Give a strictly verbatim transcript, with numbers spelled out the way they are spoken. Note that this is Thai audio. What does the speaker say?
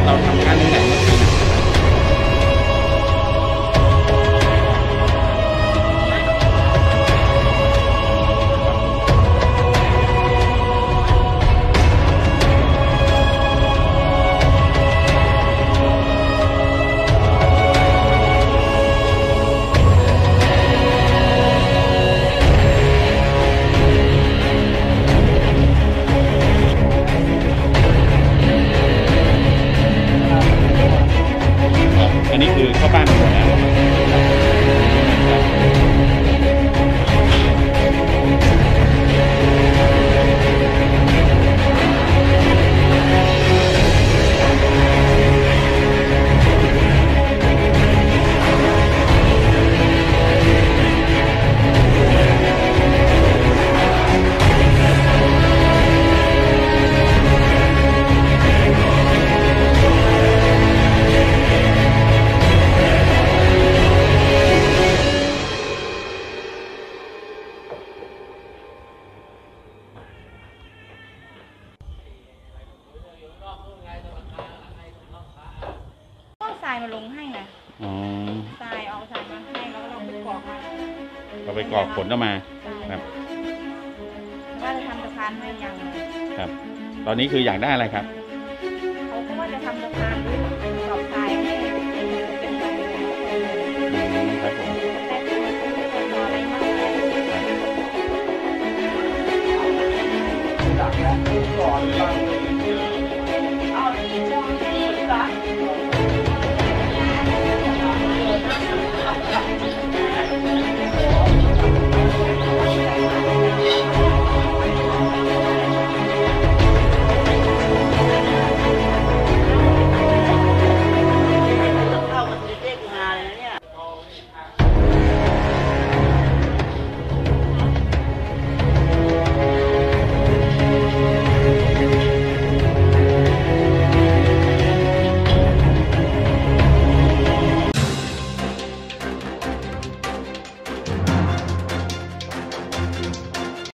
เราทำงานตั้งแต่เมื่อปีไหนอันนี้คือเข้าบ้านหมดแล้วทรายมาลงให้นะอ๋อทรายเอาทรายมาให้แล้วก็เราไปกรอกมาเราไปกรอกผลออกมาครับว่าจะทำสะพานให้ยังครับ ตอนนี้คืออยากได้อะไรครับเขาก็ว่าจะทำสะพานด้วย